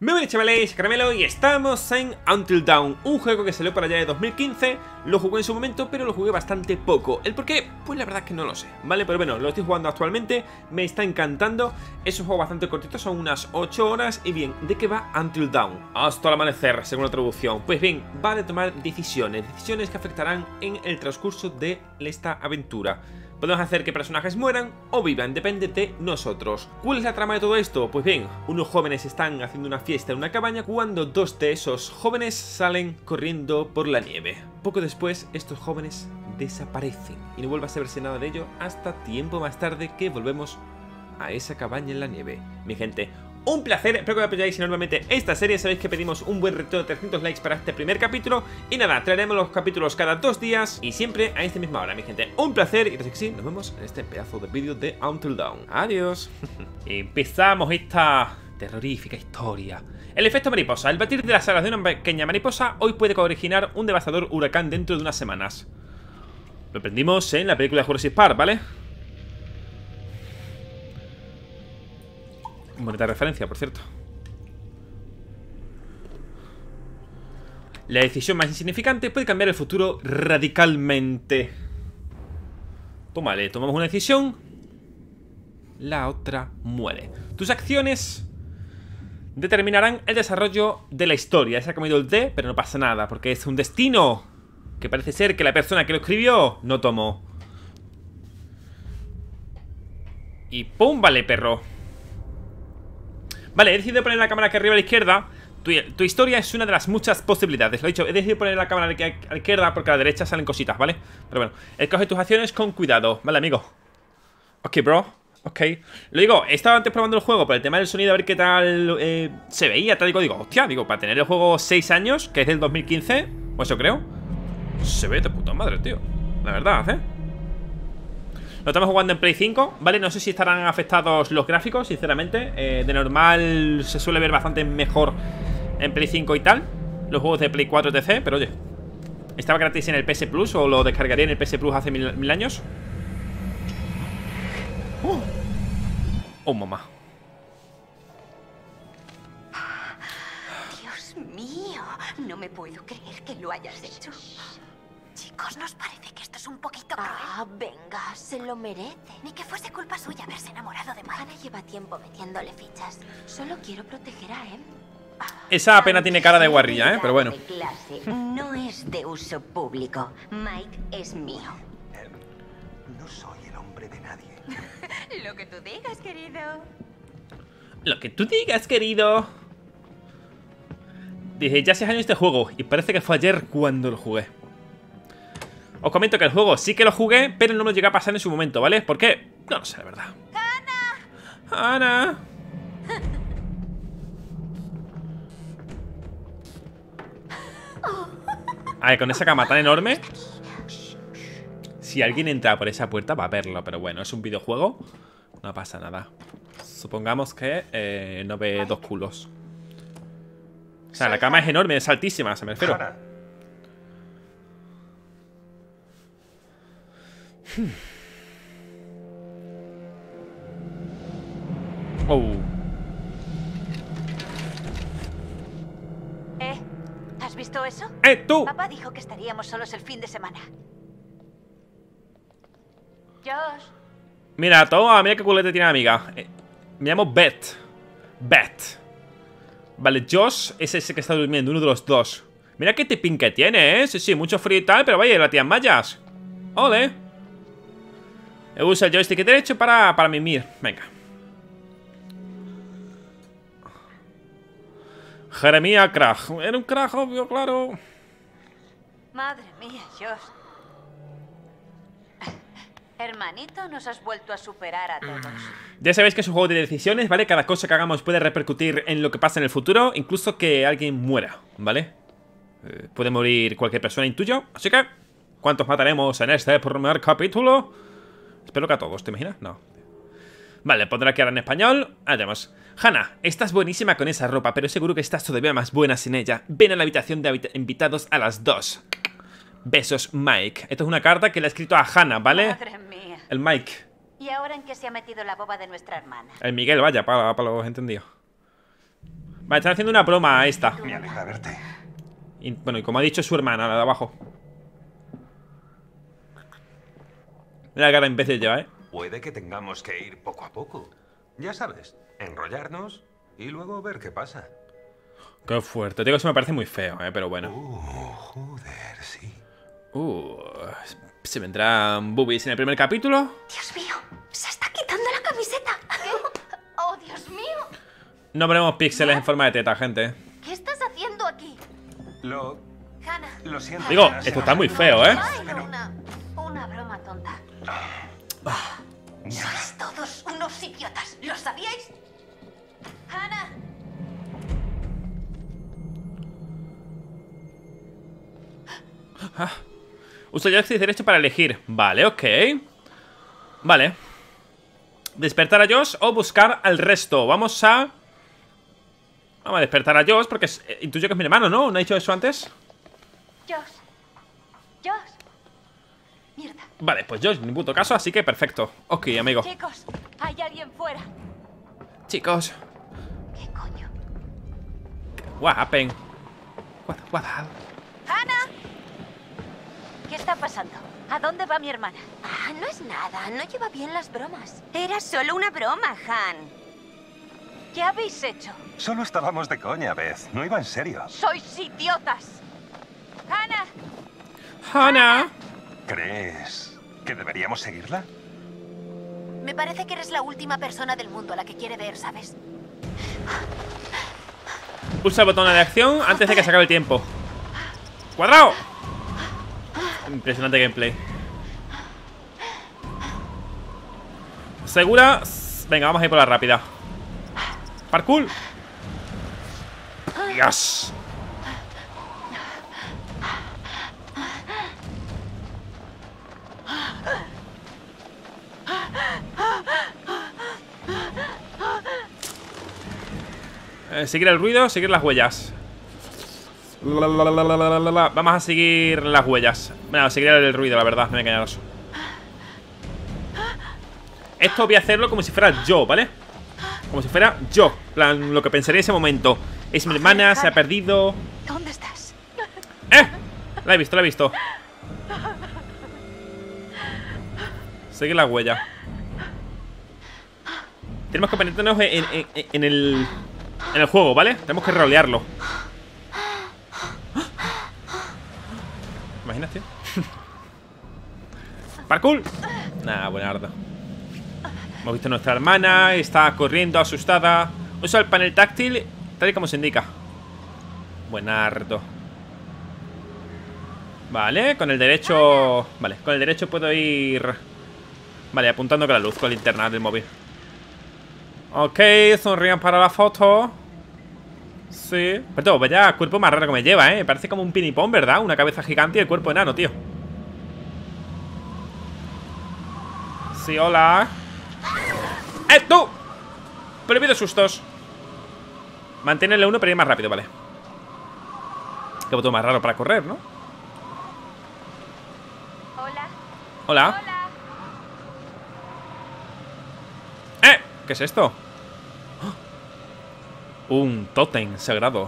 Muy bien, chavales, Caramelo, y estamos en Until Dawn, un juego que salió para allá de 2015. Lo jugué en su momento, pero lo jugué bastante poco. ¿El por qué? Pues la verdad es que no lo sé, ¿vale? Pero bueno, lo estoy jugando actualmente, me está encantando. Es un juego bastante cortito, son unas 8 horas. Y bien, ¿de qué va Until Dawn? Hasta el amanecer, según la traducción. Pues bien, va de tomar decisiones que afectarán en el transcurso de esta aventura. Podemos hacer que personajes mueran o vivan, depende de nosotros. ¿Cuál es la trama de todo esto? Pues bien, unos jóvenes están haciendo una fiesta en una cabaña cuando dos de esos jóvenes salen corriendo por la nieve. Poco después, estos jóvenes desaparecen y no vuelve a saberse nada de ello hasta tiempo más tarde que volvemos a esa cabaña en la nieve. Mi gente, un placer, espero que apoyáis enormemente esta serie. Sabéis que pedimos un buen reto de 300 likes para este primer capítulo. Y nada, traeremos los capítulos cada 2 días y siempre a esta misma hora, mi gente. Un placer y que sí, nos vemos en este pedazo de vídeo de Until Dawn. Adiós. Empezamos esta terrorífica historia. El efecto mariposa. El batir de las alas de una pequeña mariposa hoy puede originar un devastador huracán dentro de unas semanas. Lo aprendimos en la película Jurassic Park, ¿vale? Bonita referencia, por cierto. La decisión más insignificante puede cambiar el futuro radicalmente. Tómale, tomamos una decisión, la otra muere. Tus acciones determinarán el desarrollo de la historia. Se ha comido el D, pero no pasa nada, porque es un destino que parece ser que la persona que lo escribió no tomó. Y ¡pum! Vale, perro. Vale, he decidido poner la cámara aquí arriba a la izquierda. Tu historia es una de las muchas posibilidades. Lo he dicho, he decidido poner la cámara aquí a la izquierda porque a la derecha salen cositas, ¿vale? Pero bueno, escoge tus acciones con cuidado, ¿vale, amigo? Ok, bro, ok. Lo digo, he estado antes probando el juego por el tema del sonido, a ver qué tal se veía, tal. Digo, hostia, digo, para tener el juego 6 años, que es del 2015, o eso creo, se ve de puta madre, tío. La verdad, ¿eh? Lo estamos jugando en Play 5, ¿vale? No sé si estarán afectados los gráficos, sinceramente. De normal se suele ver bastante mejor en Play 5 y tal, los juegos de Play 4 etc. Pero oye, estaba gratis en el PS Plus, o lo descargaría en el PS Plus hace mil años. Oh, mamá. Dios mío, no me puedo creer que lo hayas hecho. Chicos, ¿nos parece que esto es un poquito cruel? Ah, venga, se lo merece. Ni que fuese culpa suya haberse enamorado de Mike. Hannah lleva tiempo metiéndole fichas. Solo quiero proteger a Em. Esa apenas tiene cara de guarrilla, pero bueno. De clase no es de uso público. Mike es mío. No soy el hombre de nadie. Lo que tú digas, querido. Lo que tú digas, querido. Dije, ya 6 años este juego, y parece que fue ayer cuando lo jugué. Os comento que el juego sí que lo jugué, pero no me lo llegué a pasar en su momento, ¿vale? ¿Por qué? No lo sé, la verdad. ¡Hannah! A ver, con esa cama tan enorme, si alguien entra por esa puerta va a verlo. Pero bueno, es un videojuego, no pasa nada. Supongamos que no ve dos culos. O sea, la cama es enorme, es altísima, se me refiero. Oh. ¿Has visto eso? ¡Tú! Papá dijo que estaríamos solos el fin de semana. Josh. Mira, toma, mira qué culete tiene la amiga. Me llamo Beth. Beth. Vale, Josh es ese que está durmiendo, uno de los dos. Mira qué tipín que tiene, ¿eh? Sí, sí, mucho frío y tal, pero vaya, la tía en mallas. ¡Ole! Usa el joystick derecho para mimir. Venga. Jeremías Cragg. Era un Cragg, obvio, claro. Madre mía, Josh. Hermanito, nos has vuelto a superar a todos. Ya sabéis que es un juego de decisiones, ¿vale? Cada cosa que hagamos puede repercutir en lo que pasa en el futuro. Incluso que alguien muera, ¿vale? Puede morir cualquier persona, intuyo. Así que, ¿cuántos mataremos en este primer capítulo? Espero que a todos, ¿te imaginas? No. Vale, pondré aquí ahora en español. Además, Hannah, estás buenísima con esa ropa, pero seguro que estás todavía más buena sin ella. Ven a la habitación de invitados a las 2. Besos, Mike. Esto es una carta que le he escrito a Hannah, ¿vale? Madre mía. El Mike. ¿Y ahora en qué se ha metido la boba de nuestra hermana? El Miguel, vaya, para los entendidos. Vale, están haciendo una broma a esta. Me alegra verte. Y, bueno, y como ha dicho, es su hermana, la de abajo. Mira la cara imbécil lleva, ¿eh? Puede que tengamos que ir poco a poco. Ya sabes, enrollarnos y luego ver qué pasa. Qué fuerte. Digo, eso me parece muy feo, pero bueno. Joder, sí. ¿Se vendrán boobies en el primer capítulo? Dios mío, se está quitando la camiseta. ¿Qué? ¡Oh, Dios mío! No veremos píxeles en forma de teta, gente. ¿Qué estás haciendo aquí? Hannah, Lo siento. Digo, Hannah, esto está muy feo, ¿eh? Ay, una broma tonta. Sois todos unos idiotas. ¿Lo sabíais? Hannah. Usa el joystick derecho para elegir. Vale, ok. Vale. Despertar a Josh o buscar al resto. Vamos a despertar a Josh porque intuyo que es mi hermano, ¿no? ¿No ha dicho eso antes? Josh. Mierda. Vale, pues Josh, ni puto caso, así que perfecto. Ok, amigo. Chicos, hay alguien fuera. Chicos. ¿Qué coño? What happened? What happened? ¡Hannah! ¿Qué está pasando? ¿A dónde va mi hermana? Ah, no es nada, no lleva bien las bromas. Era solo una broma, Han. ¿Qué habéis hecho? Solo estábamos de coña, Beth. No iba en serio. ¡Sois idiotas! ¡Hannah! Hannah. ¿Crees que deberíamos seguirla? Me parece que eres la última persona del mundo a la que quiere ver, ¿sabes? Pulsa el botón de acción antes de que se acabe el tiempo. ¡Cuadrado! Impresionante gameplay. ¿Segura? Venga, vamos a ir por la rápida. ¡Parkour! ¡Dios! Seguir el ruido, seguir las huellas. Vamos a seguir las huellas. Bueno, seguir el ruido, la verdad, no me engañaros. Esto voy a hacerlo como si fuera yo, ¿vale? Como si fuera yo. Plan, lo que pensaría en ese momento. Es mi hermana, se ha perdido. ¿Dónde estás? La he visto, la he visto. Seguir la huella. Tenemos que ponernos en el juego, ¿vale? Tenemos que rolearlo. ¿Imaginas, tío? Parkour. Nah, buenardo. Hemos visto a nuestra hermana. Está corriendo asustada. Usa el panel táctil tal y como se indica. Buenardo. Vale, con el derecho. Vale, con el derecho puedo ir. Vale, apuntando con la luz, con la linterna del móvil. Ok, sonrían para la foto. Sí. Pero vaya cuerpo más raro que me lleva, ¿eh? Parece como un pinipón, ¿verdad? Una cabeza gigante y el cuerpo enano, tío. Sí, hola. ¡Tú! Prohibido sustos. Mantén el 1 para ir más rápido, vale. Qué botón más raro para correr, ¿no? Hola. Hola. ¿Qué es esto? Un tótem sagrado.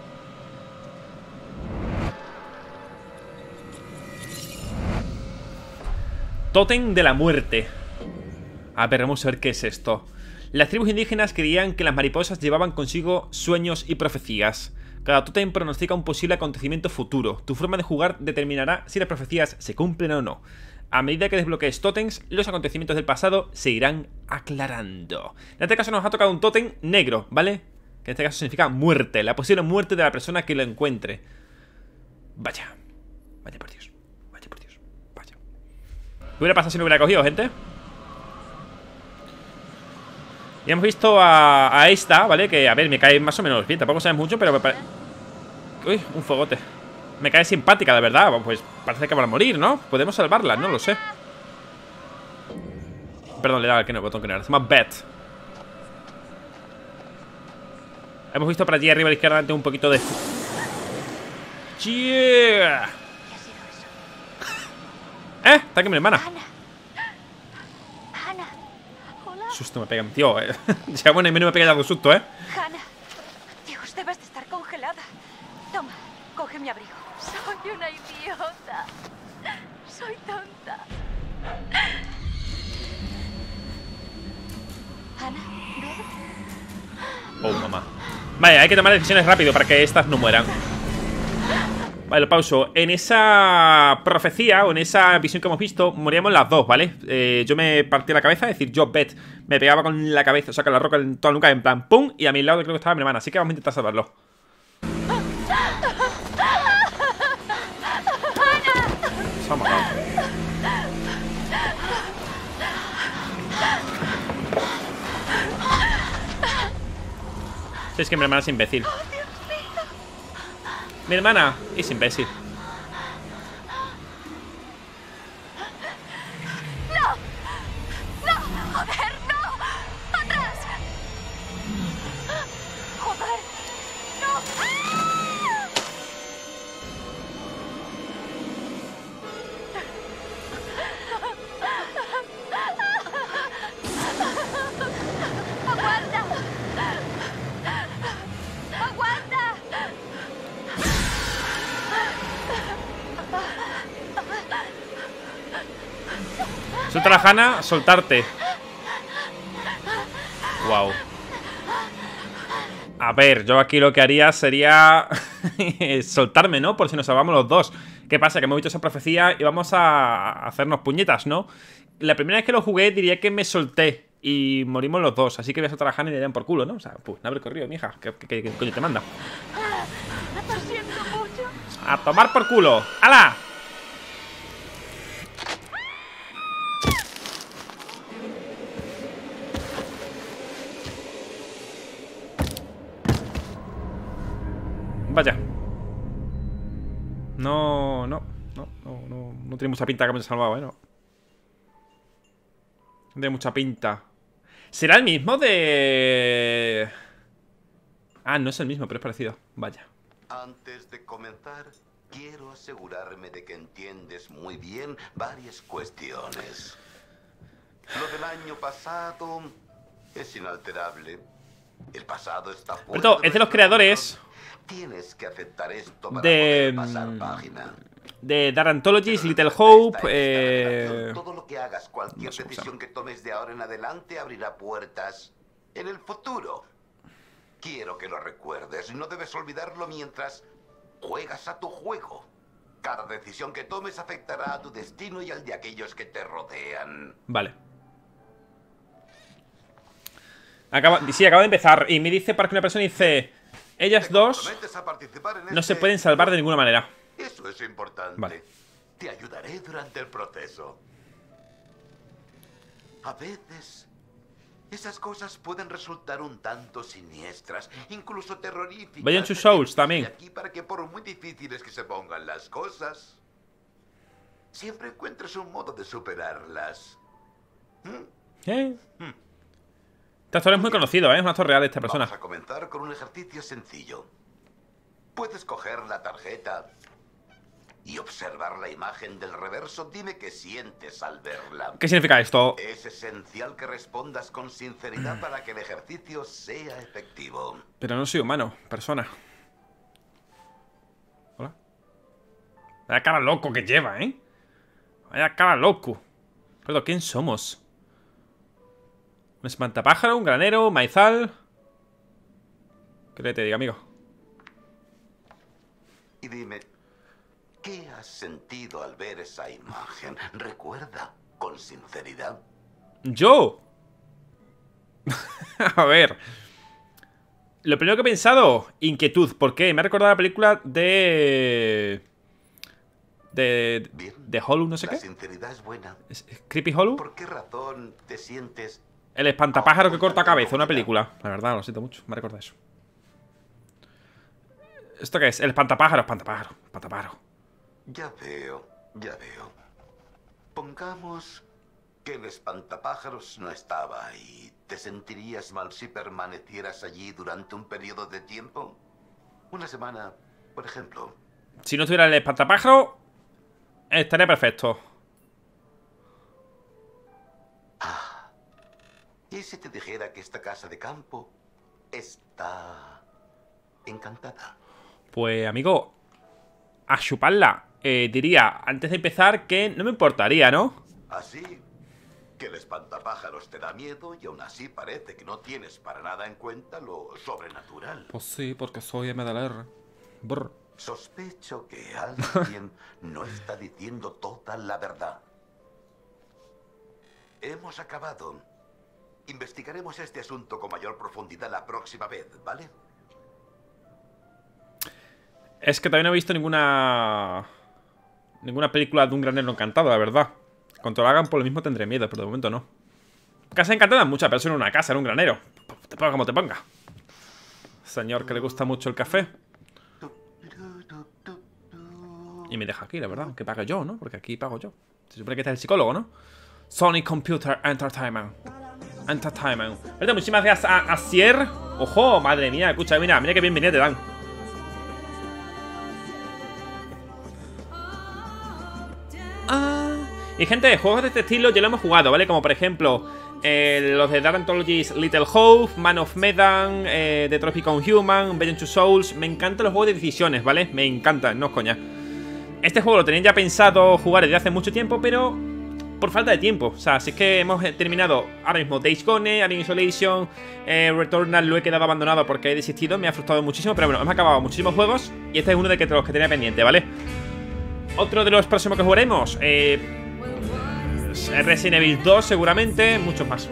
Tótem de la muerte. A ver, vamos a ver qué es esto. Las tribus indígenas creían que las mariposas llevaban consigo sueños y profecías. Cada tótem pronostica un posible acontecimiento futuro. Tu forma de jugar determinará si las profecías se cumplen o no. A medida que desbloquees tótems, los acontecimientos del pasado se irán aclarando. En este caso nos ha tocado un tótem negro, ¿vale? Que en este caso significa muerte, la posible muerte de la persona que lo encuentre. Vaya. Vaya por Dios. Vaya por Dios. Vaya. ¿Qué hubiera pasado si no hubiera cogido, gente? Y hemos visto a esta, ¿vale? Que, a ver, me cae más o menos bien. Tampoco sabes mucho, pero me parece... Uy, un fogote. Me cae simpática, la verdad. Pues parece que va a morir, ¿no? Podemos salvarla, no lo sé. Perdón, le da al botón que no era. Se llama Beth. Hemos visto por allí arriba a la izquierda un poquito de... ¡Yeah! ¿Qué ha sido eso? Está aquí mi hermana. Hannah. Hola. Susto me pega, tío. Ya bueno, y menos me pega ya de susto, Hannah. Dios, Debes de estar congelada. Toma, coge mi abrigo. Soy una idiota. Soy tonta. Ana, ve. Oh, mamá. Vale, hay que tomar decisiones rápido para que estas no mueran. Vale, lo pauso. En esa profecía o en esa visión que hemos visto, moríamos las dos, ¿vale? Yo me partí la cabeza, es decir, yo, Beth, me pegaba con la cabeza, o sea, con la roca en toda la nuca, en plan, ¡pum! Y a mi lado creo que estaba mi hermana, así que vamos a intentar salvarlo. Se ha matado. Sí, es que mi hermana es imbécil. Mi hermana es imbécil. ¡No! ¡Joder, no! ¡Atrás! ¡Joder! ¡No! ¡Aguanta! ¡Aguanta! Suelta la Hannah, soltarte. Wow. A ver, yo aquí lo que haría sería soltarme, ¿no? Por si nos salvamos los dos. ¿Qué pasa? Que hemos visto esa profecía y vamos a hacernos puñetas, ¿no? La primera vez que lo jugué diría que me solté y morimos los dos. Así que voy a soltar a Hannah y le dan por culo, ¿no? O sea, pues no habré corrido, mija. ¿Qué coño te manda? Lo siento mucho. ¡A tomar por culo! ¡Hala! Vaya. No tiene mucha pinta que me haya salvado, ¿eh? No tiene mucha pinta. ¿Será el mismo de...? Ah, no es el mismo, pero es parecido. Vaya. Antes de comenzar, quiero asegurarme de que entiendes muy bien varias cuestiones. Lo del año pasado es inalterable. El pasado está fuera Pero es de los creadores Tienes que aceptar esto para de... poder pasar página. de Dark Anthologies, Little Hope, Todo lo que hagas, cualquier no sé cómo se decisión que tomes de ahora en adelante abrirá puertas en el futuro. Quiero que lo recuerdes. No debes olvidarlo mientras juegas a tu juego. Cada decisión que tomes afectará a tu destino y al de aquellos que te rodean. Vale. Acaba de empezar y me dice para que una persona dice... Ellas dos ¿Comprometes a participar en no se este pueden salvar de ninguna manera. Eso es importante. Vale. Te ayudaré durante el proceso. A veces, esas cosas pueden resultar un tanto siniestras, incluso terroríficas. Vayan to Souls también. Estoy aquí para que por muy difíciles que se pongan las cosas, siempre encuentres un modo de superarlas. Este actor es muy conocido, ¿eh? Es un actor real esta persona. Vamos a comenzar con un ejercicio sencillo. Puedes coger la tarjeta y observar la imagen del reverso. Dime qué sientes al verla. ¿Qué significa esto? Es esencial que respondas con sinceridad para que el ejercicio sea efectivo. Pero no soy humano, persona. Hola. Vaya cara loco que lleva, ¿eh? Vaya cara loco. Pero ¿quién somos? Un espantapájaro, un granero, maizal. ¿Qué le te diga, amigo? Y dime, ¿qué has sentido al ver esa imagen? Recuerda, con sinceridad. ¿Yo? A ver. Lo primero que he pensado, inquietud. ¿Por qué? Me ha recordado la película de Hollow, no sé La qué. sinceridad es buena. ¿Es Creepy Hollow? ¿Por qué razón te sientes... El espantapájaro que corta cabeza, una película. La verdad, lo siento mucho, me recuerda eso. ¿Esto qué es? El espantapájaro. Ya veo. Pongamos que el espantapájaros no estaba ahí. ¿Te sentirías mal si permanecieras allí durante un periodo de tiempo? Una semana, por ejemplo. Si no estuviera el espantapájaro, estaría perfecto. ¿Y si te dijera que esta casa de campo está encantada. Pues, amigo, a chuparla. Diría, antes de empezar, que no me importaría, ¿no? Así que el espantapájaros te da miedo y aún así parece que no tienes para nada en cuenta lo sobrenatural. Pues sí, porque soy MDLR. Brr. Sospecho que alguien no está diciendo toda la verdad. Hemos acabado. Investigaremos este asunto con mayor profundidad la próxima vez, ¿vale? Es que todavía no he visto ninguna película de un granero encantado, la verdad. Cuando lo hagan, por lo mismo tendré miedo, pero de momento no. Casa encantada, muchas personas en una casa, en un granero. Te ponga como te ponga. Señor que le gusta mucho el café. Y me deja aquí, la verdad, que pague yo, ¿no? Porque aquí pago yo. Se supone que este es el psicólogo, ¿no? Sony Computer Entertainment. Verdad, muchísimas gracias a Asier. Ojo, madre mía, escucha, mira que bienvenida te dan. Y gente, juegos de este estilo ya lo hemos jugado, ¿vale? Como por ejemplo los de Dark Anthologies Little Hope, Man of Medan, Detroit Become Human, Beyond Two Souls. Me encantan los juegos de decisiones, ¿vale? Me encantan, no es coña. Este juego lo tenía ya pensado jugar desde hace mucho tiempo, pero por falta de tiempo. O sea, si es que hemos terminado ahora mismo Days Gone, Alien Isolation, Returnal lo he quedado abandonado porque he desistido, me ha frustrado muchísimo. Pero bueno, hemos acabado muchísimos juegos y este es uno de los que tenía pendiente, ¿vale? Otro de los próximos que jugaremos, Resident Evil 2 seguramente, muchos más.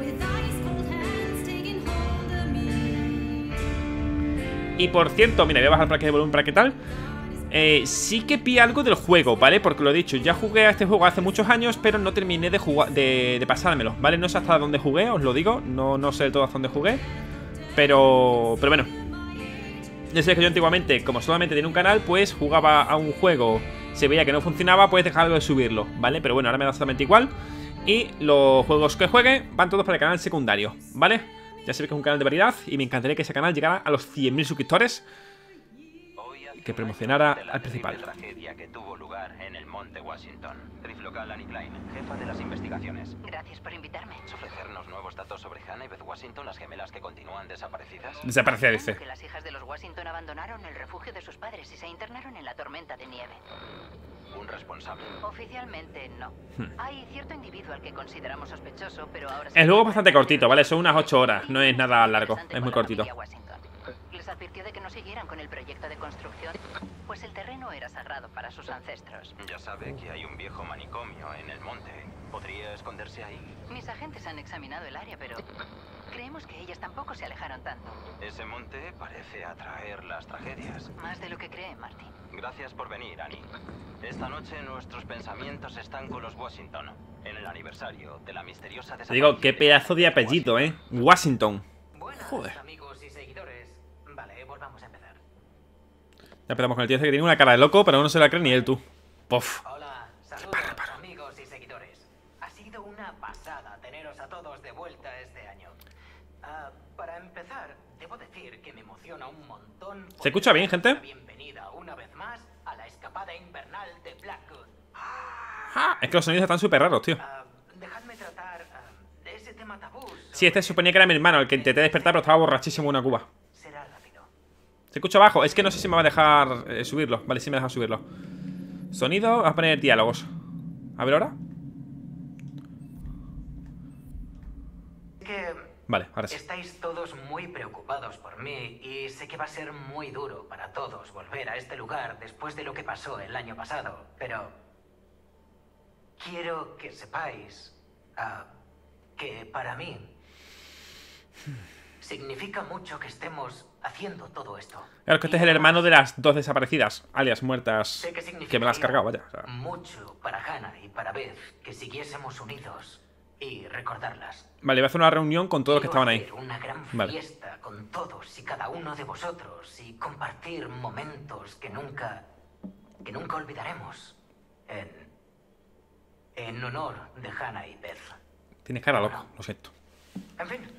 Y por cierto, mira, voy a bajar para que de volumen para qué tal. Sí que pillé algo del juego, ¿vale? Porque lo he dicho, ya jugué a este juego hace muchos años, pero no terminé de pasármelo, ¿vale? No sé hasta dónde jugué, os lo digo. No sé del todo hasta dónde jugué. Pero bueno. Ya sé que yo antiguamente, como solamente tenía un canal, pues jugaba a un juego, se veía que no funcionaba, pues dejaba de subirlo, ¿vale? Pero bueno, ahora me da exactamente igual. Y los juegos que juegue van todos para el canal secundario, ¿vale? Ya sabéis que es un canal de variedad y me encantaría que ese canal llegara a los 100.000 suscriptores y que promocionara al principal. Tragedia que tuvo lugar en el Monte Washington. Triflocal Annie Klein, jefa de las investigaciones. Gracias por invitarme. ¿Ofrecernos nuevos datos sobre Hannah y Beth Washington, las gemelas que continúan desaparecidas? Desaparecida, dice. Que las hijas de los Washington abandonaron el refugio de sus padres y se internaron en la tormenta de nieve. ¿Un responsable? Oficialmente no. Hay cierto individuo al que consideramos sospechoso, pero ahora... El juego es bastante cortito, ¿vale? Son unas 8 horas, no es nada largo, es muy cortito. Les advirtió de que no siguieran con el proyecto de construcción, pues el terreno era sagrado para sus ancestros. Ya sabe que hay un viejo manicomio en el monte. ¿Podría esconderse ahí? Mis agentes han examinado el área, pero creemos que ellas tampoco se alejaron tanto. Ese monte parece atraer las tragedias. Más de lo que cree, Martin. Gracias por venir, Annie. Esta noche nuestros pensamientos están con los Washington, en el aniversario de la misteriosa desaparición. Digo, qué pedazo de apellido, Washington. Joder. Amigos y seguidores. Vale, volvamos a empezar. Ya empezamos con el tío ese que tiene una cara de loco, pero no se la cree ni él, tú. Pof. Hola, saludos, amigos y seguidores. Ha sido una pasada teneros a todos de vuelta este año. Para empezar, debo decir que me emociona un montón. ¿Se escucha bien, gente? Bienvenida una vez más a la escapada invernal de Blackwood. Es que los sonidos están súper raros, tío. Dejadme tratar de ese tema tabú. Sí, este suponía que era mi hermano, el que intenté despertar, pero estaba borrachísimo en una cuba. Será rápido. Se escucha bajo, es que no sé si me va a dejar subirlo. Vale, sí me deja subirlo. Sonido, vamos a poner diálogos. A ver ahora. Vale, ahora sí. Estáis todos muy preocupados por mí y sé que va a ser muy duro para todos volver a este lugar después de lo que pasó el año pasado, pero quiero que sepáis que para mí significa mucho que estemos haciendo todo esto. Claro que este es el hermano de las dos desaparecidas, alias muertas, Sé que significa que me las has cargado, vaya. O sea. Mucho para Hannah y para Beth que siguiésemos unidos y recordarlas. Vale, voy a hacer una reunión con todos los que estaban ahí. Una gran fiesta con todos y cada uno de vosotros y compartir momentos que nunca olvidaremos en honor de Hannah y Beth. Tienes cara loco, lo siento. En fin,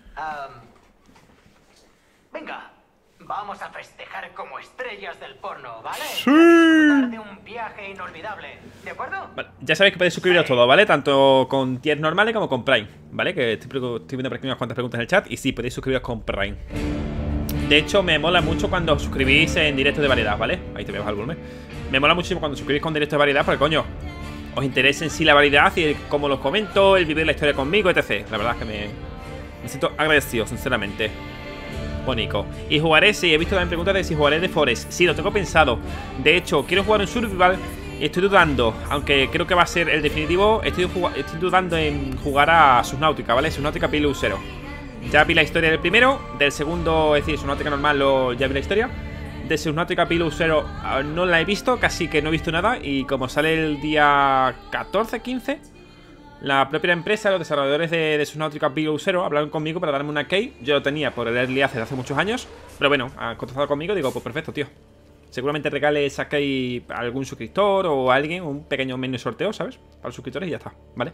venga, vamos a festejar como estrellas del porno, ¿vale? ¡Sí! A disfrutar de un viaje inolvidable, ¿de acuerdo? Vale, ya sabéis que podéis suscribiros todo, ¿vale? Tanto con tiers normales como con Prime, ¿vale? Que estoy viendo por aquí unas cuantas preguntas en el chat. Y sí, podéis suscribiros con Prime. De hecho, me mola mucho cuando os suscribís en directo de variedad, ¿vale? Ahí te voy a bajar el volumen. Me mola muchísimo cuando suscribís con directo de variedad, porque coño, os interesa en sí la variedad y cómo los comento, el vivir la historia conmigo, etc. La verdad es que me siento agradecido, sinceramente. Bonico. Y jugaré, sí, he visto también preguntas de si jugaré The Forest. Sí, lo tengo pensado. De hecho, quiero jugar en Survival. Estoy dudando, aunque creo que va a ser el definitivo. Estoy dudando en jugar a Subnautica, ¿vale? Subnautica Pillow 0. Ya vi la historia del primero. Del segundo, es decir, Subnautica normal, ya vi la historia. De Subnautica Pillow 0 no la he visto, casi que no he visto nada. Y como sale el día 14, 15, la propia empresa, los desarrolladores de Subnautica Pillow 0 hablaron conmigo para darme una key. Yo lo tenía por el Early Access hace muchos años, pero bueno, han contactado conmigo y digo, pues perfecto, tío. Seguramente regale esa key a algún suscriptor o a alguien, un pequeño menú sorteo, ¿sabes? Para los suscriptores y ya está, ¿vale?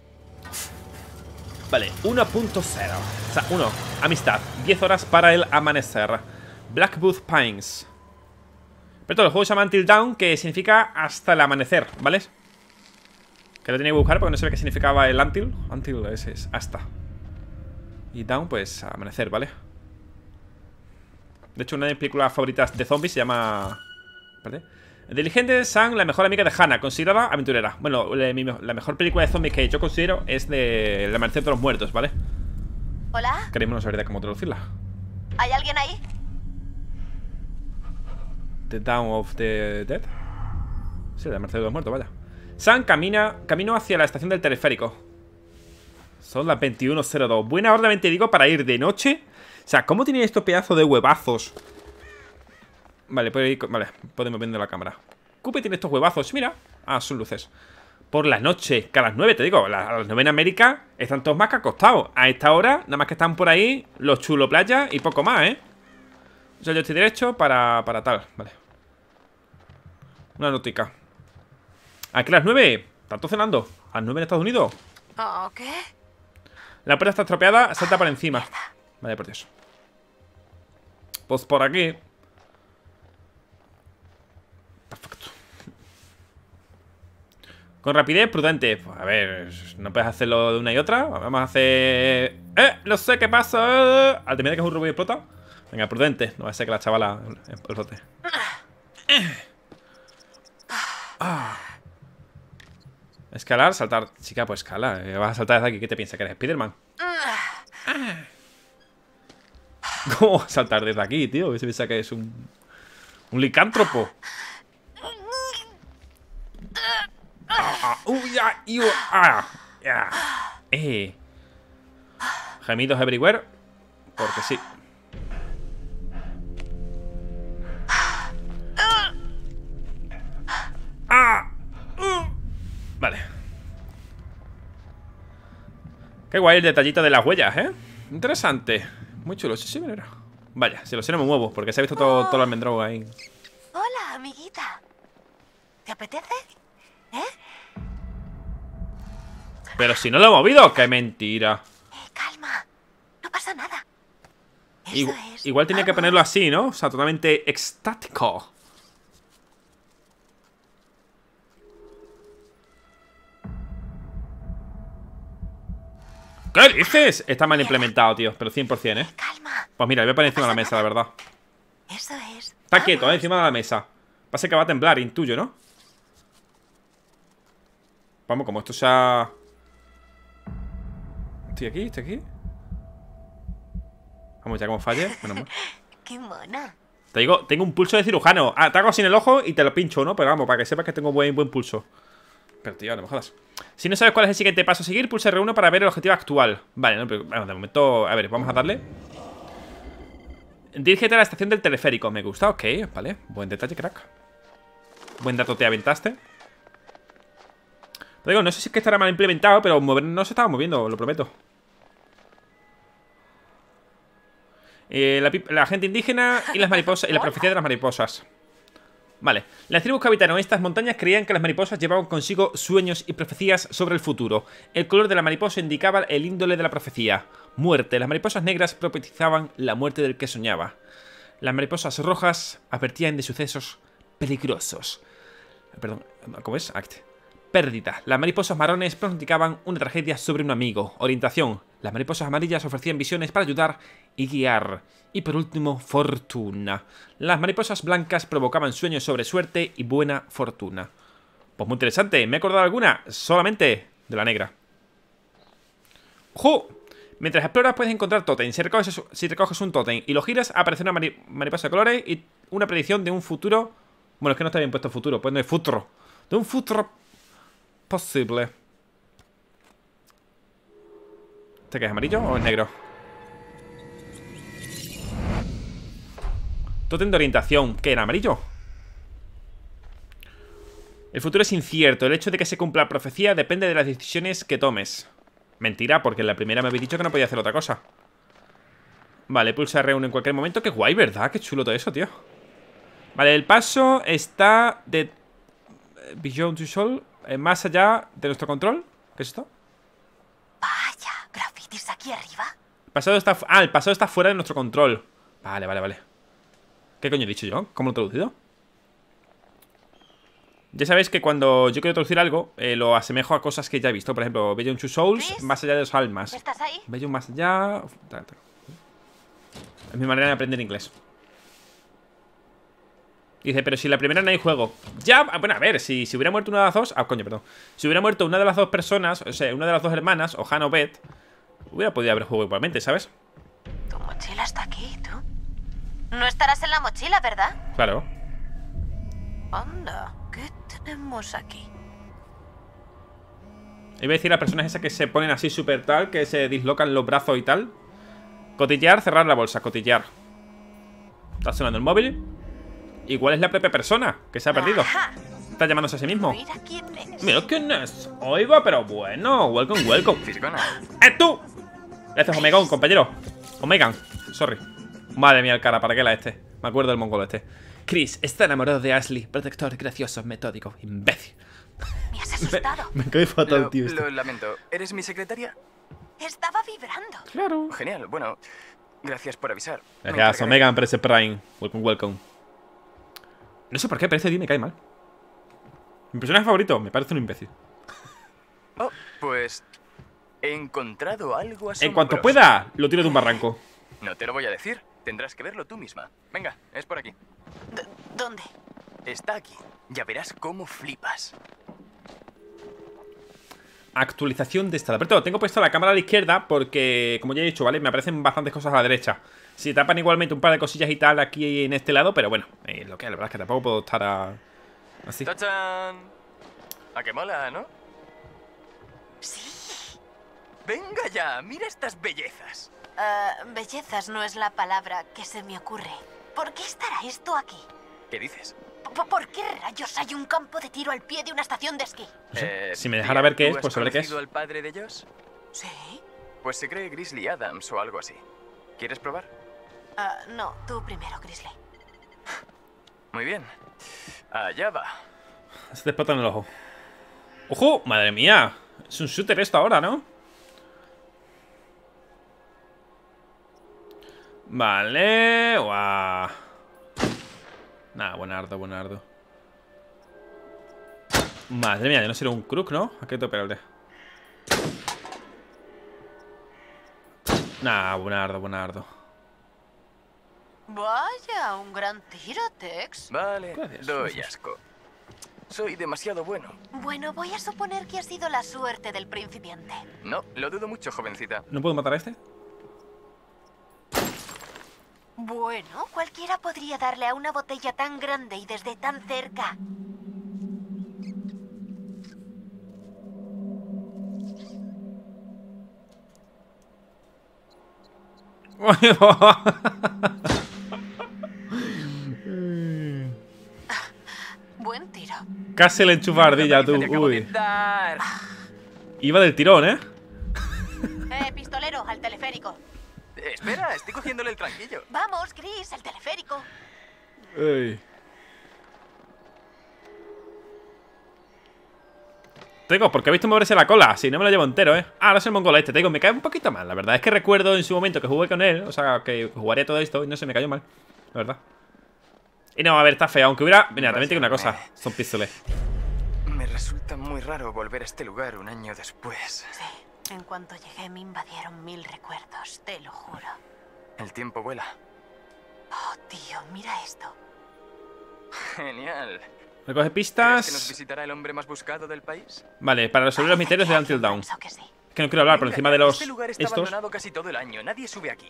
Vale, 1.0. O sea, 1, amistad, 10 horas para el amanecer. Blackwood Pines. Pero todo el juego se llama Until Dawn, que significa hasta el amanecer, ¿vale? Que lo tenía que buscar porque no sabía qué significaba el Until. Until es hasta. Y Dawn, pues amanecer, ¿vale? De hecho, una de mis películas favoritas de zombies se llama... ¿Vale? Diligente Sam, la mejor amiga de Hannah, considerada aventurera. Bueno, la mejor película de zombies que yo considero es de El amanecer de los muertos, ¿vale? ¿Hola? Queremos no saber cómo traducirla. ¿Hay alguien ahí? The Dawn of the Dead. Sí, El amanecer de los muertos, vaya. Sam camino hacia la estación del teleférico. Son las 21:02. Buena hora, te digo, para ir de noche. O sea, ¿cómo tienen estos pedazos de huevazos? Vale, podemos ver la cámara. Cooper tiene estos huevazos, mira. Ah, son luces. Por la noche, que a las 9, te digo, a las 9 en América están todos más que acostados. A esta hora, nada más que están por ahí los chulo playa y poco más, ¿eh? O sea, yo estoy derecho para tal, vale. Una notica. Aquí a las 9, ¿tanto cenando? ¿A las 9 en Estados Unidos? Oh, ¿qué? La puerta está estropeada, salta por encima. Vale, por Dios. Pues por aquí. Perfecto. Con rapidez, prudente. Pues a ver, no puedes hacerlo de una y otra. Vamos a hacer... no sé qué pasa. Al terminar que es un rubio y explota. Venga, prudente. No va a ser que la chavala explote. Escalar, saltar. Chica, pues escala. Vas a saltar desde aquí. ¿Qué te piensas? ¿Que eres Spiderman? ¿Cómo vas a saltar desde aquí, tío? Que se piensa que es un licántropo. Gemidos everywhere. Porque sí. Vale. Qué guay el detallito de las huellas, ¿eh? Interesante. Muy chulo, sí, mira. Vaya, si lo sé no me muevo, porque se ha visto todo el almendro ahí. Hola, amiguita. ¿Te apetece? ¿Eh? Pero si no lo he movido, qué mentira. Calma. No pasa nada. Igual tenía que ponerlo así, ¿no? O sea, totalmente extático. ¿Qué dices? Está mal implementado, tío, pero 100%, ¿eh? Calma. Pues mira, le voy a poner encima de la mesa, la verdad. Eso es. Está quieto, encima de la mesa. Pasa que va a temblar, intuyo, ¿no? Vamos, como esto sea... Estoy aquí. Vamos, ya como falle. Bueno, Qué mona. te digo, tengo un pulso de cirujano. Te hago así en el ojo y te lo pincho, ¿no? Pero vamos, para que sepas que tengo buen pulso. Pero tío, no me jodas. Si no sabes cuál es el siguiente paso a seguir, pulsa R1 para ver el objetivo actual. Vale, no, pero bueno, de momento... A ver, vamos a darle. Dirígete a la estación del teleférico. Me gusta, ok, vale. Buen detalle, crack. Buen dato te aventaste. Pero digo, no sé si es que estará mal implementado, pero no se estaba moviendo, lo prometo. La gente indígena y las mariposas y la profecía de las mariposas. Vale, las tribus que habitaron estas montañas creían que las mariposas llevaban consigo sueños y profecías sobre el futuro. El color de la mariposa indicaba el índole de la profecía. Muerte. Las mariposas negras profetizaban la muerte del que soñaba. Las mariposas rojas advertían de sucesos peligrosos. Perdón, ¿cómo es? Pérdida. Las mariposas marrones pronosticaban una tragedia sobre un amigo. Orientación. Las mariposas amarillas ofrecían visiones para ayudar y guiar. Y por último, fortuna. Las mariposas blancas provocaban sueños sobre suerte y buena fortuna. Pues muy interesante. ¿Me he acordado de alguna? Solamente de la negra. ¡Ojo! Mientras exploras puedes encontrar tótem. Si recoges un tótem y lo giras, aparece una mariposa de colores y una predicción de un futuro. Bueno, es que no está bien puesto futuro, pues no es futuro. De un futuro posible. ¿Este qué es, amarillo o es negro? Tótem de orientación. ¿Qué era, amarillo? El futuro es incierto. El hecho de que se cumpla la profecía depende de las decisiones que tomes. Mentira, porque en la primera me habéis dicho que no podía hacer otra cosa. Vale, pulsa R1 en cualquier momento. Qué guay, ¿verdad? Qué chulo todo eso, tío. Vale, el paso está de Beyond Two Soul, más allá de nuestro control. ¿Qué es esto? Vaya, grafitis aquí arriba. El pasado está fuera de nuestro control. Vale, vale, vale. ¿Qué coño he dicho yo? ¿Cómo lo he traducido? Ya sabéis que cuando yo quiero traducir algo, lo asemejo a cosas que ya he visto. Por ejemplo, Beyond Two Souls, ¿Chris? más allá de los almas. ¿Estás ahí? Beyond más allá. Es mi manera de aprender inglés. Dice, pero si la primera no hay juego. Ya, bueno, a ver, si hubiera muerto una de las dos. Ah, coño, perdón. Si hubiera muerto una de las dos personas, o sea, una de las dos hermanas, o Hannah o Beth, hubiera podido haber juego igualmente, ¿sabes? Tu mochila está aquí, ¿tú? No estarás en la mochila, ¿verdad? Claro. Anda, ¿qué tenemos aquí? Iba a decir a personas esas que se ponen así súper tal, que se dislocan los brazos y tal. Cotillear, cerrar la bolsa, cotillear. Está sonando el móvil. Igual es la propia persona que se ha perdido. Ajá. Está llamándose a sí mismo. Mira quién es. Mira quién es. Hoy va, pero bueno. Welcome, welcome. Fisgona. ¡Tú! Este es Omegon, compañero. Omegan, sorry. Madre mía, el cara, ¿para qué la este? Me acuerdo del mongolo este. Chris está enamorado de Ashley. Protector, gracioso, metódico, imbécil. Me has asustado. Me cae fatal, tío. Lo lamento. ¿Eres mi secretaria? Estaba vibrando. Claro. Genial, bueno. Gracias por avisar. Me Gracias, encargaré. Omegan, Press Prime. Welcome, welcome. No sé por qué, pero este tío me cae mal. Mi personaje favorito, me parece un imbécil. Oh, pues... he encontrado algo asombroso. En cuanto pueda, lo tiro de un barranco. No te lo voy a decir. Tendrás que verlo tú misma. Venga, es por aquí. ¿Dónde? Está aquí. Ya verás cómo flipas. Actualización de estado. Pero tengo puesto la cámara a la izquierda porque, como ya he dicho, ¿vale? Me aparecen bastantes cosas a la derecha. Si tapan igualmente un par de cosillas y tal aquí en este lado, pero bueno, lo que es, la verdad es que tampoco puedo estar así. ¡Tachán! ¿A qué mola, no? Sí. Venga ya, mira estas bellezas. Bellezas no es la palabra que se me ocurre. ¿Por qué estará esto aquí? ¿Qué dices? ¿Por qué rayos hay un campo de tiro al pie de una estación de esquí? No sé, si me dejara ver qué es, pues sabré qué es. ¿Tú has conocido al padre de Josh? Sí. Pues se cree Grizzly Adams o algo así. ¿Quieres probar? No, tú primero, Grizzly. Muy bien. Allá va. Se te explota en el ojo. ¡Ojo! ¡Madre mía! Es un shooter esto ahora, ¿no? Vale. Guau. Nada, buenardo, buenardo. Madre mía, ya no será un crook, ¿no? ¿A qué te pegarle? Nah, buenardo, buenardo. Vaya, un gran tiro, Tex. Vale, Gracias. doy asco. Soy demasiado bueno. Bueno, voy a suponer que ha sido la suerte del principiante. No, lo dudo mucho, jovencita. ¿No puedo matar a este? Bueno, cualquiera podría darle a una botella tan grande y desde tan cerca. Buen tiro. Casi le enchufa ardilla, tú. Te acabo de Uy. dar. Iba del tirón, ¿eh? Pistolero, al teleférico. Espera, estoy cogiéndole el tranquillo. Vamos, Chris, el teleférico. Uy. Tengo, porque he visto moverse la cola. Si no me lo llevo entero, ¿eh? Ah, ahora es el mongolo este. Tengo, me cae un poquito mal. La verdad es que recuerdo en su momento que jugué con él. O sea, que jugaría todo esto y no se me cayó mal. La verdad. Y no, a ver, está feo. Aunque hubiera... Mira, también tengo una cosa. Son pistoles. Me resulta muy raro volver a este lugar un año después. Sí, En cuanto llegué me invadieron 1000 recuerdos, te lo juro. El tiempo vuela. Oh, tío, mira esto. Genial. Recoge ¿Crees que nos pistas. visitará el hombre más buscado del país? Vale, para resolver los misterios de Until Dawn. Pienso que sí. Es que no quiero hablar por Venga encima ya, de los... Este lugar está estos. abandonado casi todo el año. Nadie sube aquí.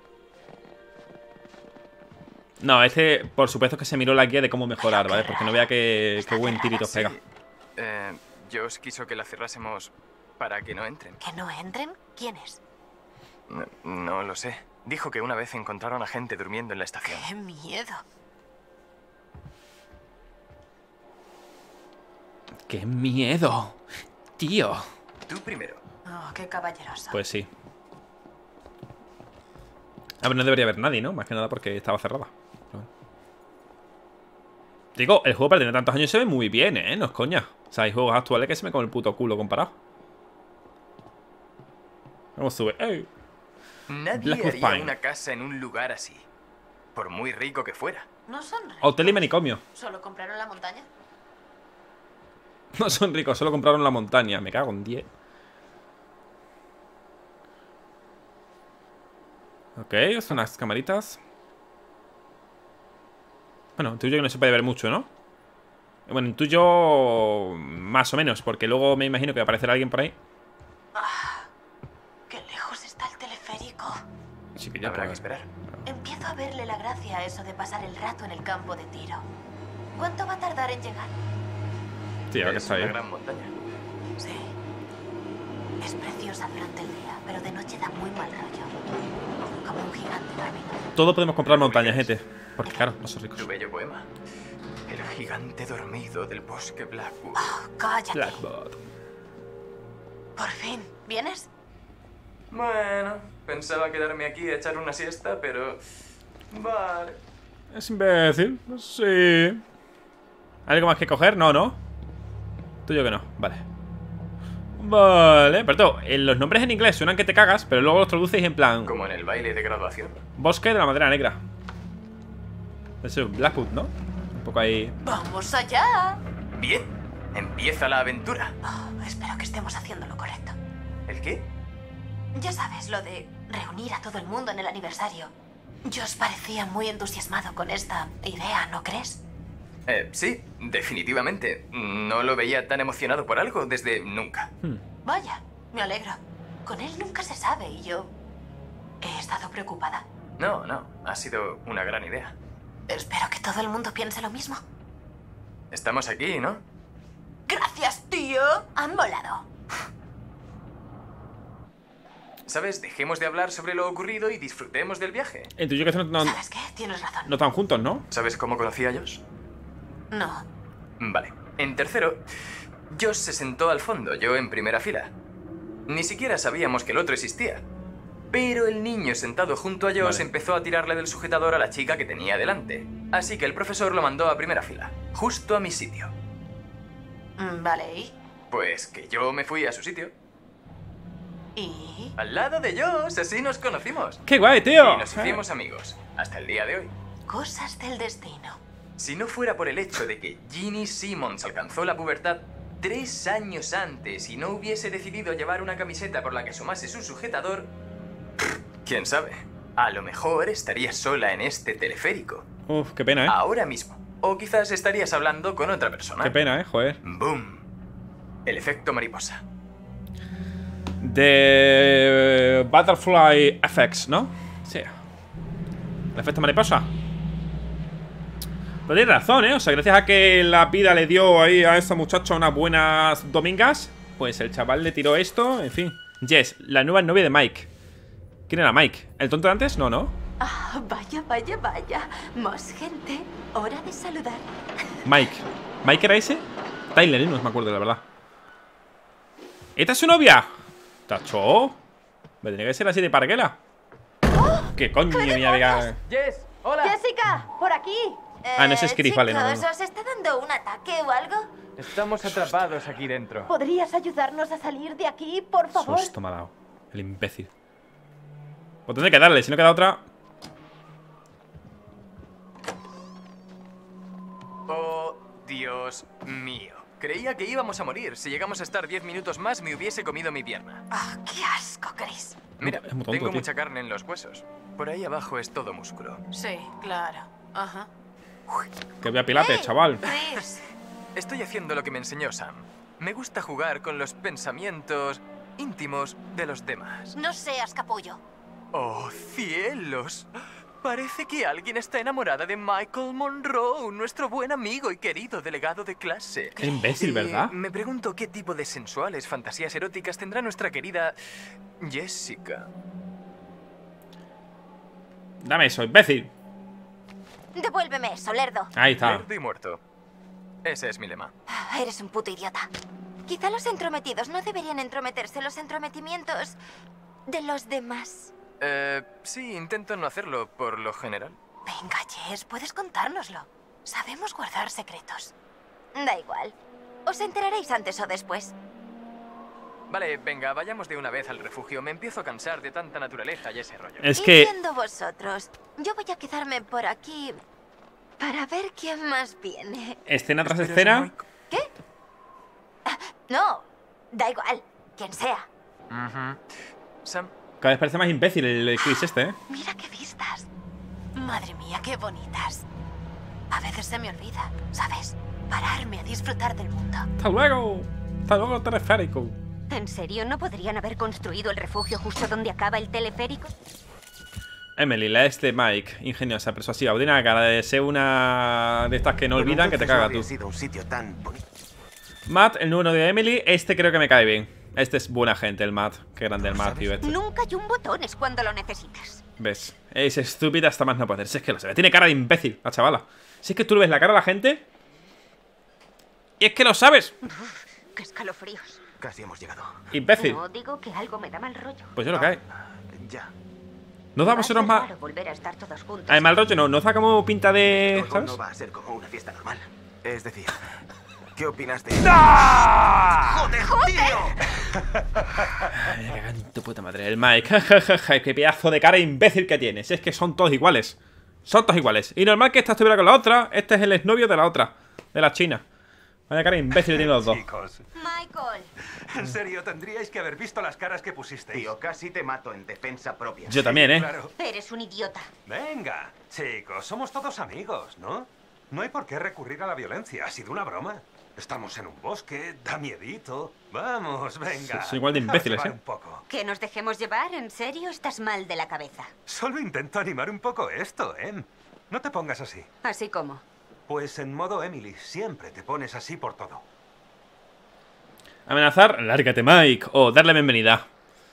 No, este por supuesto que se miró la guía de cómo mejorar, ¿vale? Porque no vea que buen tirito pega. Josh quiso que la cerrásemos para que no entren. ¿Que no entren? ¿Quiénes? No lo sé. Dijo que una vez encontraron a gente durmiendo en la estación. ¡Qué miedo! ¡Qué miedo! Tío. Tú primero. Oh, qué caballeroso. Pues sí. A ver, no debería haber nadie, ¿no? Más que nada porque estaba cerrada. Pero... Digo, el juego para tener tantos años se ve muy bien, ¿eh? No es coña. O sea, hay juegos actuales que se me comen el puto culo comparado. Vamos, sube. ¡Ey! Nadie Blackwood haría Pine. una casa en un lugar así. Por muy rico que fuera. No son ricos. Hotel y manicomio. ¿Solo compraron la montaña? No son ricos, solo compraron la montaña. Me cago en 10. Ok, son unas camaritas. Bueno, intuyo que no se puede ver mucho, ¿no? Bueno, intuyo más o menos, porque luego me imagino que va a aparecer alguien por ahí. ¡Qué lejos está el teleférico! Sí, que ya Habrá que pues. esperar. Empiezo a verle la gracia a eso de pasar el rato en el campo de tiro. ¿Cuánto va a tardar en llegar? Sí, ahora que Es está una ahí. gran montaña. Sí. Es preciosa durante el día, pero de noche da muy mal rollo. Como un gigante dormido. Todo podemos comprar montañas, gente. Porque claro, no son ricos. Tu bello poema. El gigante dormido del bosque Blackwood. Oh, cállate. Blackbird. Por fin. ¿Vienes? Bueno, pensaba quedarme aquí a echar una siesta, pero... Vale. Es imbécil. Sí. ¿Algo más que coger? No, ¿no? Tuyo que no. Vale. Vale. Pero los nombres en inglés suenan que te cagas, pero luego los traduces en plan... Como en el baile de graduación. Bosque de la Madera Negra. Eso es Blackwood, ¿no? Un poco ahí... ¡Vamos allá! Bien, empieza la aventura. Oh, espero que estemos haciendo lo correcto. ¿El qué? Ya sabes, lo de reunir a todo el mundo en el aniversario. Josh parecía muy entusiasmado con esta idea, ¿no crees? Sí, definitivamente. No lo veía tan emocionado por algo desde nunca. Vaya, me alegro. Con él nunca se sabe y yo he estado preocupada. No, ha sido una gran idea. Espero que todo el mundo piense lo mismo. Estamos aquí, ¿no? ¡Gracias, tío! Han volado. ¿Sabes? Dejemos de hablar sobre lo ocurrido y disfrutemos del viaje. Intuyo que no ¿Sabes qué? Tienes razón. están juntos, ¿no? ¿Sabes cómo conocí a Josh? No. Vale. En tercero, Josh se sentó al fondo, yo en primera fila. Ni siquiera sabíamos que el otro existía. Pero el niño sentado junto a Josh Vale. empezó a tirarle del sujetador a la chica que tenía delante. Así que el profesor lo mandó a primera fila, justo a mi sitio. Vale, ¿y? Pues que yo me fui a su sitio. ¿Y? Al lado de Josh, así nos conocimos. ¡Qué guay, tío! Y nos hicimos amigos, hasta el día de hoy. Cosas del destino. Si no fuera por el hecho de que Ginny Simmons alcanzó la pubertad 3 años antes y no hubiese decidido llevar una camiseta por la que asomase su sujetador, quién sabe, a lo mejor estarías sola en este teleférico, Uf, qué pena, ¿eh? ahora mismo. O quizás estarías hablando con otra persona. Qué pena, ¿eh? Joder. ¡Boom! El efecto mariposa. De Butterfly Effects, ¿no? Sí. El efecto mariposa. Pero tienes razón, ¿eh? O sea, gracias a que la vida le dio ahí a esa muchacha unas buenas domingas, pues el chaval le tiró esto, en fin. Jess, la nueva novia de Mike. ¿Quién era Mike? ¿El tonto de antes? No, ¿no? Ah, vaya, vaya, vaya. Más gente. Hora de saludar. Mike. ¿Mike era ese? Tyler, ¿eh? No me acuerdo, la verdad. ¿Esta es su novia? ¿Tacho? ¿Me tenía que ser así de parguela? ¿Qué coño me había... Jess, hola. Jessica, por aquí. Ah, no es Scriff, vale, no, no. ¿Os está dando un ataque o algo? Estamos atrapados aquí dentro. ¿Podrías ayudarnos a salir de aquí, por favor? Susto me ha dado. El imbécil. Pues tendré que darle, si no queda otra. Oh, Dios mío. Creía que íbamos a morir. Si llegamos a estar 10 minutos más, me hubiese comido mi pierna. Ah, qué asco, Chris. Mira, Es muy tonto, tengo tío. mucha carne en los huesos. Por ahí abajo es todo músculo. Sí, claro. Ajá. Que voy a pilates, chaval. Chris. Estoy haciendo lo que me enseñó Sam. Me gusta jugar con los pensamientos íntimos de los demás. No seas capullo. ¡Oh, cielos! Parece que alguien está enamorada de Michael Monroe, nuestro buen amigo y querido delegado de clase. Qué imbécil, ¿verdad? Me pregunto qué tipo de sensuales fantasías eróticas tendrá nuestra querida Jessica. Dame eso, imbécil. Devuélveme eso, lerdo. Ahí está. Lerdo y muerto. Ese es mi lema. Eres un puto idiota. Quizá los entrometidos no deberían entrometerse en los entrometimientos de los demás. Sí, intento no hacerlo por lo general. Venga, Jess, puedes contárnoslo. Sabemos guardar secretos. Da igual. Os enteraréis antes o después. Vale, venga, vayamos de una vez al refugio. Me empiezo a cansar de tanta naturaleza y ese rollo. Es Y que... siendo vosotros, yo voy a quedarme por aquí para ver quién más viene. Escena tras Pero escena. es Mike. ¿Qué? Ah, no, da igual, quien sea. Ujú. Sam, Cada vez parece más imbécil el Chris este, ¿eh? Mira qué vistas. Madre mía, qué bonitas. A veces se me olvida, ¿sabes? Pararme a disfrutar del mundo. ¡Hasta luego! ¡Hasta luego, teleférico! ¿En serio no podrían haber construido el refugio justo donde acaba el teleférico? Emily, la es de Mike, ingeniosa, persuasiva, tiene cara de ser una de estas que no olvidan que te caga tú. sido un sitio tan bonito. Matt, el número de Emily, este creo que me cae bien. Este es buena gente, el Matt. Qué grande el Matt, tío, este. Nunca hay un botón, es cuando lo necesitas. ¿Ves? Es estúpida hasta más no poder. Si es que lo sabe. Tiene cara de imbécil, la chavala. Si es que tú le ves la cara a la gente y es que lo sabes. Uf, qué escalofríos. Casi hemos llegado. Imbécil. No, digo que algo me da mal rollo. Pues yo lo que hay. Ya. Nos Va a damos ser unos más. raro volver a estar todos juntos. Ay, mal rollo no. Nos da como pinta de. Luego ¿Sabes? no va a ser como una fiesta normal. Es decir, ¿qué opinas de...? ¡Joder, tío! Ay, me cago en tu puta madre. El Mike. Qué pedazo de cara imbécil que tienes. Es que son todos iguales. Son todos iguales. Y normal que esta estuviera con la otra. Este es el exnovio de la otra. De la china. Vaya cara imbécil tienen los dos. Chicos, Michael. en serio, tendríais que haber visto las caras que pusisteis. Tío, casi te mato en defensa propia. Yo también, ¿eh? Claro. Eres un idiota. Venga, chicos, somos todos amigos, ¿no? No hay por qué recurrir a la violencia. Ha sido una broma. Estamos en un bosque, da miedito. Vamos, venga. Son igual de imbéciles, Dejaos llevar ¿eh? un poco. ¿Que nos dejemos llevar? ¿En serio? Estás mal de la cabeza. Solo intento animar un poco esto, ¿eh? No te pongas así. Así como. Pues en modo Emily, siempre te pones así por todo. Amenazar, lárgate, Mike. O darle bienvenida.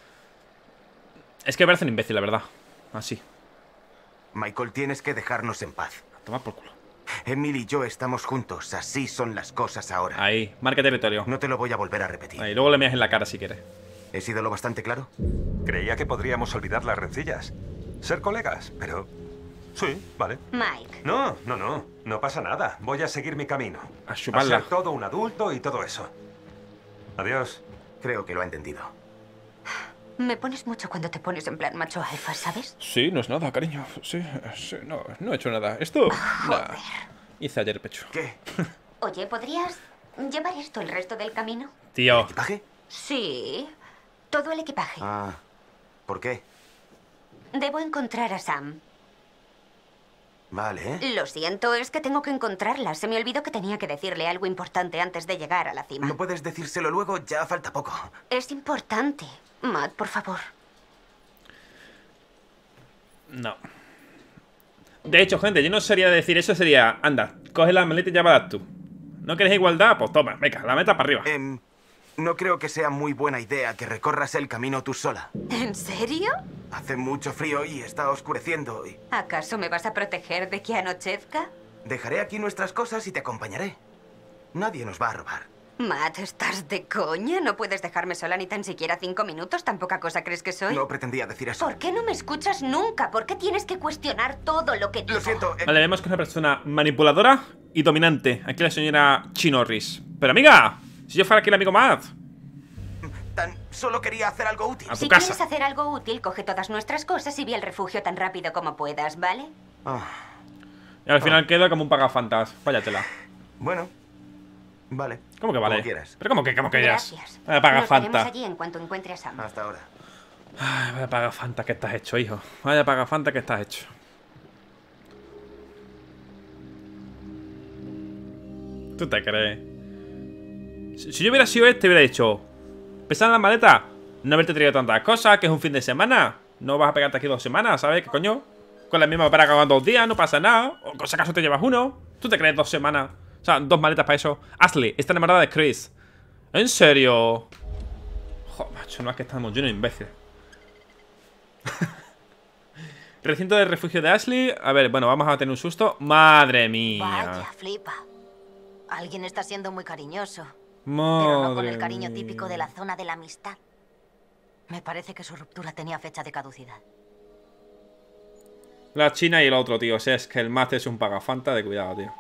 Es que me parece un imbécil, la verdad. Así. Michael, tienes que dejarnos en paz. Toma por culo. Emily y yo estamos juntos. Así son las cosas ahora. Ahí, marca territorio. No te lo voy a volver a repetir. Ahí, luego le meas en la cara si quieres. ¿He sido lo bastante claro? Creía que podríamos olvidar las rencillas. Ser colegas, pero... Sí, vale. Mike. No, no, no. No pasa nada. Voy a seguir mi camino. A chuparla. ser todo un adulto y todo eso. Adiós. Creo que lo ha entendido. Me pones mucho cuando te pones en plan macho alfa, ¿sabes? Sí, no es nada, cariño. Sí, no he hecho nada. Esto... Joder. Hice ayer pecho. ¿Qué? Oye, ¿podrías llevar esto el resto del camino? Tío. ¿Equipaje? Sí. Todo el equipaje. Ah, ¿por qué? Debo encontrar a Sam. Vale, ¿eh? Lo siento, es que tengo que encontrarla. Se me olvidó que tenía que decirle algo importante antes de llegar a la cima. ¿No puedes decírselo luego? Ya falta poco. Es importante. Matt, por favor. No. De hecho, gente, yo no sería decir eso, sería... Anda, coge la maleta y llévala tú. ¿No quieres igualdad? Pues toma, venga, la meta para arriba. No creo que sea muy buena idea que recorras el camino tú sola. ¿En serio? Hace mucho frío y está oscureciendo. Y ¿Acaso me vas a proteger de que anochezca? dejaré aquí nuestras cosas y te acompañaré. Nadie nos va a robar. Matt, ¿estás de coña? ¿No puedes dejarme sola ni tan siquiera 5 minutos? ¿Tan poca cosa crees que soy? No pretendía decir eso. ¿Por qué no me escuchas nunca? ¿Por qué tienes que cuestionar todo lo que digo? Lo siento. Vale, vemos que es una persona manipuladora y dominante. Aquí la señora Chinorris. Pero amiga, si yo fuera aquí el amigo Matt. Solo quería hacer algo útil. A tu Si casa. quieres hacer algo útil, coge todas nuestras cosas y ve al refugio tan rápido como puedas, ¿vale? Ah, Y al final queda como un pagafantas. Váyatela. bueno, Vale. ¿Cómo que vale? Como quieras. Pero ¿cómo que quieras? Gracias. Vaya paga Nos veremos Fanta. allí en cuanto encuentre a Sam. Hasta ahora. Ay, vaya paga Fanta que estás hecho, hijo. Vaya paga Fanta que estás hecho. ¿Tú te crees? Si yo hubiera sido hubiera dicho: ¿pesan las maletas? No haberte traído tantas cosas, que es un fin de semana. No vas a pegarte aquí 2 semanas, ¿sabes? ¿Qué coño? Con la misma para acabar 2 días, no pasa nada. O cosa acaso te llevas uno. ¿Tú te crees 2 semanas? O sea, 2 maletas para eso. Ashley está enamorada de Chris. ¿En serio? Joder, macho, no es que estamos llenos de imbéciles. Recinto de refugio de Ashley. A ver, bueno, vamos a tener un susto. Madre mía. Vaya, flipa. Alguien está siendo muy cariñoso. Madre Pero no con el cariño mía. típico de la zona de la amistad. Me parece que su ruptura tenía fecha de caducidad. La China y el otro, tío. O sea, es que el Matt es un pagafanta de cuidado, tío.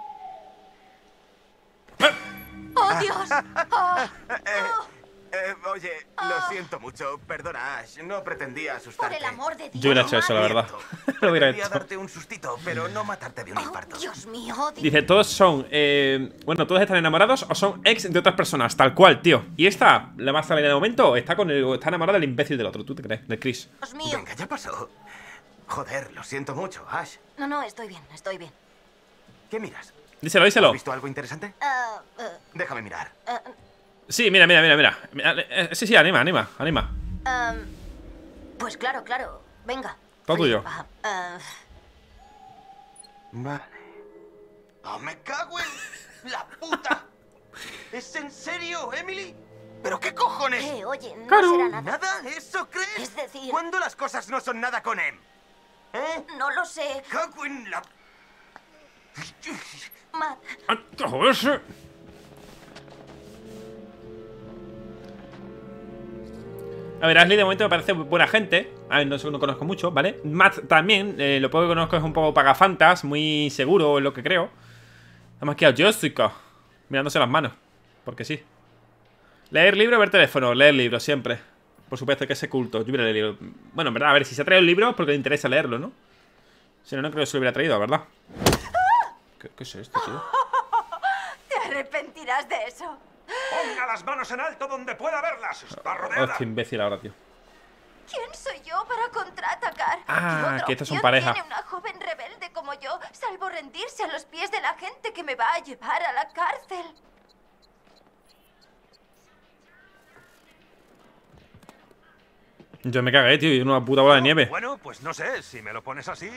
¡Oh, Dios! ¡Oh! Oye, lo siento mucho. Perdona, Ash. No pretendía Por asustarte. el amor de Dios. Yo hubiera hecho eso, la verdad. Lo hubiera Pretendía hecho. darte un sustito, pero no matarte de un Oh, infarto. Dios mío, Dice, todos son... bueno, todos están enamorados o son ex de otras personas. Tal cual, tío. Y esta, la más salida de momento, está enamorada del imbécil del otro. ¿Tú te crees? De Chris. Dios mío. Venga, ya pasó. Joder, lo siento mucho, Ash. No, estoy bien, estoy bien. ¿Qué miras? Díselo, díselo. ¿Has visto algo interesante? Déjame mirar. Sí, mira. Sí, anima. Pues claro. Venga. Todo tuyo. Vale. ¡Ah, me cago en la puta! ¿Es en serio, Emily? ¿Pero qué cojones? Oye, no Claro. será nada. ¿Nada? ¿Eso crees? Es decir- ¿Cuándo las cosas no son nada con Em? ¿Eh? No lo sé. Cago en la... Matt, Joder. A ver, Ashley de momento me parece buena gente. A ver, no conozco mucho, ¿vale? Matt también, lo poco que conozco es un poco pagafantas, muy seguro en lo que creo. Además que a Jessica mirándose las manos, porque sí. Leer libro o ver teléfono. Leer libro, siempre. Por supuesto que ese culto. Yo hubiera leído. Bueno, en verdad, a ver, si se ha traído el libro es porque le interesa leerlo, ¿no? Si no, no creo que se lo hubiera traído, ¿verdad? ¿Qué es esto, tío? te arrepentirás de eso. Ponga las manos en alto donde pueda verlas. Está Oh, rodeada. qué imbécil ahora, tío. ¿Quién soy yo para contraatacar? Ah, ¿Qué otra que estos son opción pareja. tiene una joven rebelde como yo, salvo rendirse a los pies de la gente que me va a llevar a la cárcel? Yo me cagué, tío, y una puta bola de nieve. Bueno, pues no sé, si me lo pones así.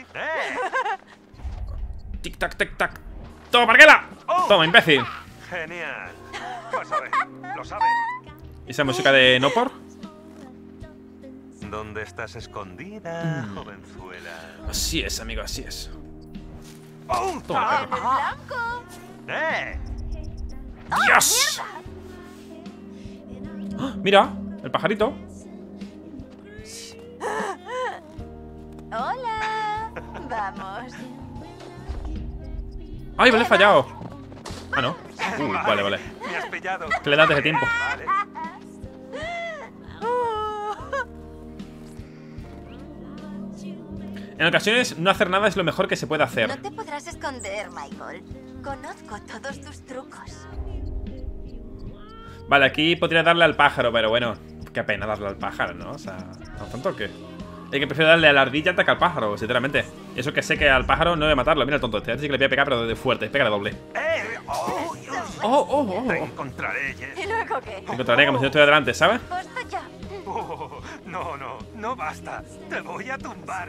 Tic tac, tic tac. ¡Toma, Parguela! Oh. Toma, imbécil. Genial. Vas a ver, lo sabes. ¿Y esa música de no por? ¿Dónde estás escondida, jovenzuela? Así es, amigo, así es. ¡Oh! Toma, ¡El perro. blanco! ¡Dios! ¡Ah! Mira, el pajarito. ¡Hola! Vamos. ¡Ay, vale, he fallado! Ah, no. Vale. Me has pillado. Que le da antes de tiempo. Vale. En ocasiones, no hacer nada es lo mejor que se puede hacer. No te podrás esconder, Michael. Conozco todos tus trucos. Vale, aquí podría darle al pájaro, pero bueno, qué pena darle al pájaro, ¿no? O sea, ¿no tanto que? Es que prefiero darle a la ardilla antes que al pájaro, sinceramente. Eso que sé que al pájaro no voy a matarlo. Mira el tonto este, sí que le voy a pegar, pero de fuerte. Pégale doble. Te encontraré, Jess. ¿Y luego qué? Te encontraré como si no estuviera delante, ¿sabes? Basta ya. No basta. Te voy a tumbar.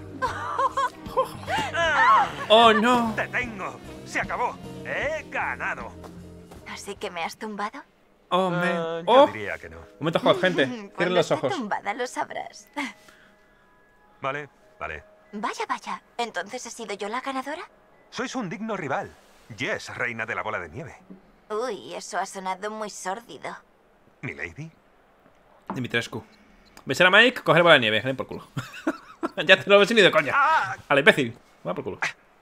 ¡Oh, no! Te tengo. Se acabó. He ganado. ¿Así que me has tumbado? ¡Oh, me! Yo ¡Oh! diría que no. Momento hot, gente. Cierren Cuando los esté ojos. tumbada lo sabrás. Vale. Vaya. ¿Entonces he sido yo la ganadora? Sois un digno rival. Jess, reina de la bola de nieve. Uy, eso ha sonado muy sórdido. ¿Milady? Dimitrescu. Besar a Mike, coger bola de nieve. Ven por culo. Ya te lo ves ni de coña. A la imbécil. Va por culo.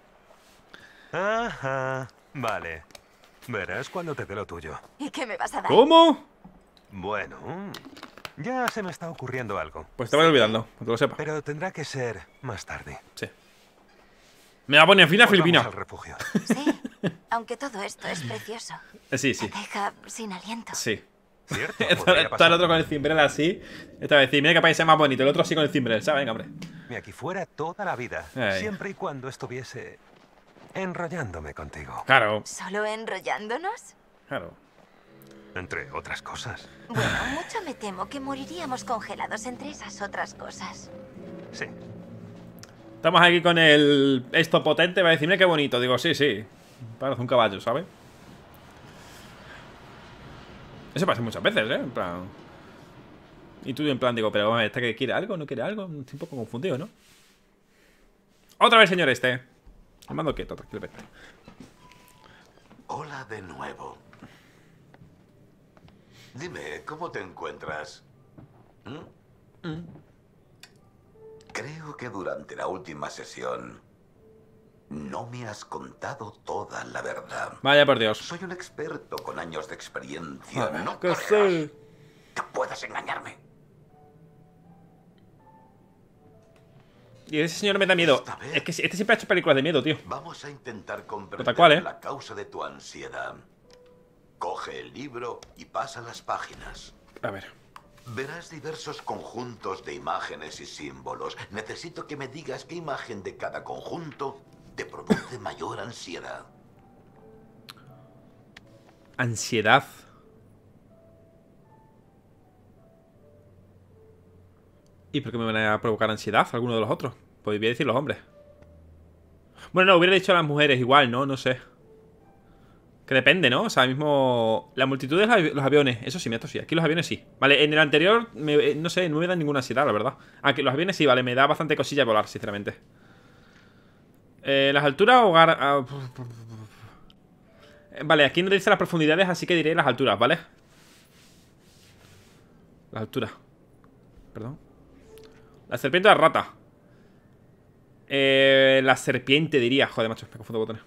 Ajá. Vale. Verás cuando te dé lo tuyo. ¿Y qué me vas a dar? ¿Cómo? Bueno, ya se me está ocurriendo algo. Pues te voy olvidando, que lo sepa. Pero tendrá que ser más tarde. Sí. Me va a poner fin a Pues Filipina. vamos al refugio. Sí. Aunque todo esto es precioso. Sí, Te sí. deja sin aliento. Sí. Cierto, Está podría el pasar. otro con el cimbrel así. Esta vez, mira que país más bonito. El otro así con el cimbrel, ¿sabes? Venga, hombre. Y aquí fuera toda la vida, Ay. siempre y cuando estuviese enrollándome contigo, Claro, ¿Solo enrollándonos? claro. entre otras cosas. Bueno, mucho me temo que moriríamos congelados entre esas otras cosas. Sí. Estamos aquí con el... Esto potente, va a decirme qué bonito. Digo, sí, sí. Parece un caballo, ¿sabes? Eso pasa muchas veces, ¿eh? En plan... Y tú en plan, digo, pero ¿este que quiere algo? ¿No quiere algo? Estoy un poco confundido, ¿no? Otra vez, señor este. Me mando quieto, tranquilo. Vete. Hola de nuevo. Dime, ¿cómo te encuentras? Creo que durante la última sesión no me has contado toda la verdad. Vaya por Dios. Soy un experto con años de experiencia. No Que creas sí. que puedas engañarme. Y ese señor me da miedo. Esta vez- Es que este siempre ha hecho películas de miedo, tío. Vamos a intentar Tal comprender cual, ¿eh? la causa de tu ansiedad. Coge el libro y pasa las páginas. A ver. Verás diversos conjuntos de imágenes y símbolos. Necesito que me digas qué imagen de cada conjunto te produce mayor ansiedad. Ansiedad. ¿Y por qué me van a provocar ansiedad alguno de los otros? Pues voy a decir los hombres. Bueno, no, hubiera dicho a las mujeres igual, ¿no? No sé. Que depende, ¿no? O sea, mismo... La multitud de los aviones. Eso sí, esto sí. Aquí los aviones sí. Vale, en el anterior, no sé, no me da ninguna ansiedad, la verdad. Aunque los aviones sí, vale, me da bastante cosilla volar, sinceramente. Las alturas o... Vale, aquí no dice las profundidades, así que diré las alturas, ¿vale? Las alturas. Perdón. La serpiente o la rata. La serpiente diría. Joder, macho, me confundo botones.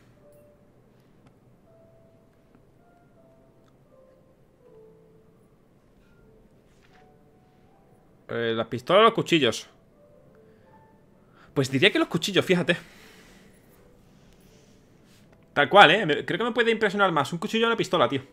Las pistolas o los cuchillos. Pues diría que los cuchillos, fíjate. Tal cual, creo que me puede impresionar más un cuchillo o una pistola, tío.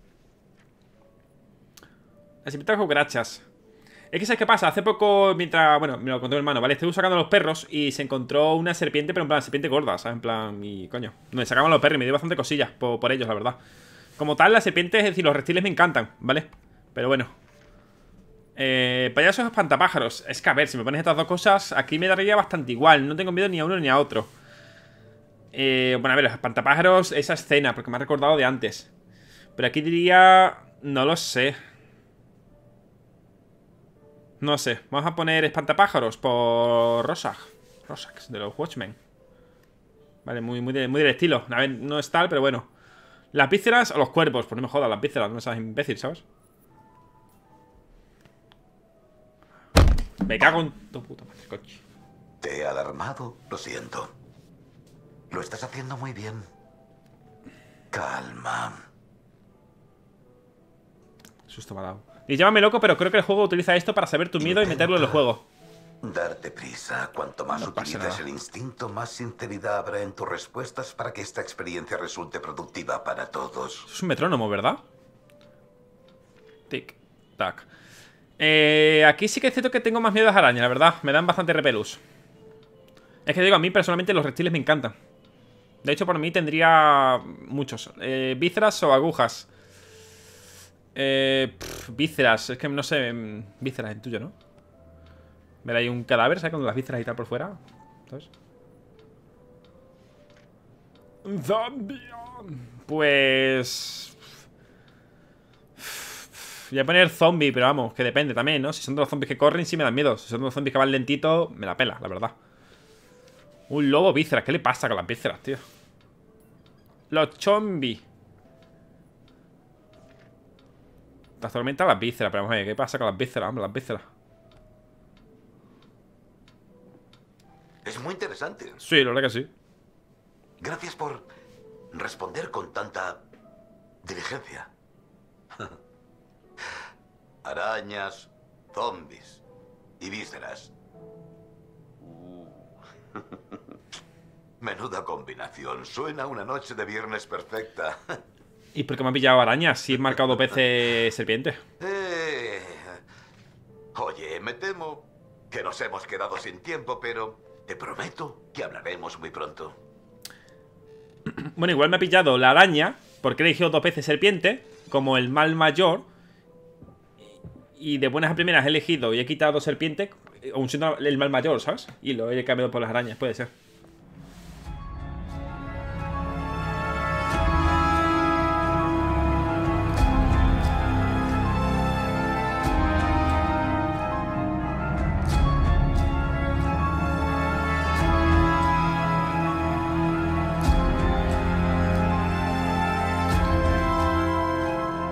La serpiente con cucarachas. Es que ¿sabes qué pasa? Hace poco, mientras... Bueno, me lo contó mi hermano, ¿vale? Estuve sacando a los perros y se encontró una serpiente, pero en plan, serpiente gorda, ¿sabes? En plan, y coño, me sacaban los perros y me dio bastante cosillas por ellos, la verdad. Como tal, las serpientes, es decir, los reptiles me encantan, ¿vale? Pero bueno. Payasos o espantapájaros. Es que a ver, si me pones estas dos cosas, aquí me daría bastante igual. No tengo miedo ni a uno ni a otro. Bueno, a ver, los espantapájaros, esa escena, porque me ha recordado de antes. Pero aquí diría... No lo sé. No sé, vamos a poner espantapájaros por Rorschach, de los Watchmen. Vale, muy del estilo. A ver, no es tal, pero bueno. Las vísceras o los cuerpos. Pues no me jodas, las vísceras, no seas imbécil, ¿sabes? Me cago en tu puta madre, coche. ¿Te he alarmado? Lo siento. Lo estás haciendo muy bien. Calma. Susto me ha dado. Y llámame loco, pero creo que el juego utiliza esto para saber tu miedo y meterlo en el juego. Darte prisa. Cuanto más No pasa utilices nada. el instinto, más sinceridad habrá en tus respuestas para que esta experiencia resulte productiva para todos. Eso es un metrónomo, ¿verdad? Tic, tac. Aquí sí que es cierto que tengo más miedo a las arañas, la verdad. Me dan bastante repelús. Es que digo, a mí personalmente los reptiles me encantan. De hecho, por mí tendría muchos. Vísceras o agujas. Vísceras, es que no sé. Vísceras, el tuyo, ¿no? Ver ahí un cadáver, ¿sabes? Con las vísceras y tal por fuera, ¿sabes? Zombie. Pues... Voy a poner zombie, pero vamos, que depende también, ¿no? Si son de los zombies que corren, sí me dan miedo. Si son de los zombies que van lentito, me la pela, la verdad. Un lobo vísceras, ¿qué le pasa con las vísceras, tío? Los zombies. Te atormentan las vísceras, pero vamos a ver, ¿qué pasa con las vísceras? Hombre, las vísceras. Es muy interesante. Sí, la verdad que sí. Gracias por responder con tanta diligencia. Arañas, zombies y vísceras. Menuda combinación. Suena una noche de viernes perfecta. ¿Y por qué me ha pillado araña si he marcado 2 veces serpiente? Oye, me temo que nos hemos quedado sin tiempo, pero te prometo que hablaremos muy pronto. Bueno, igual me ha pillado la araña, porque he elegido 2 veces serpiente, como el mal mayor. Y de buenas a primeras he elegido y he quitado 2 serpientes, aun siendo el mal mayor, ¿sabes? Y lo he cambiado por las arañas, puede ser.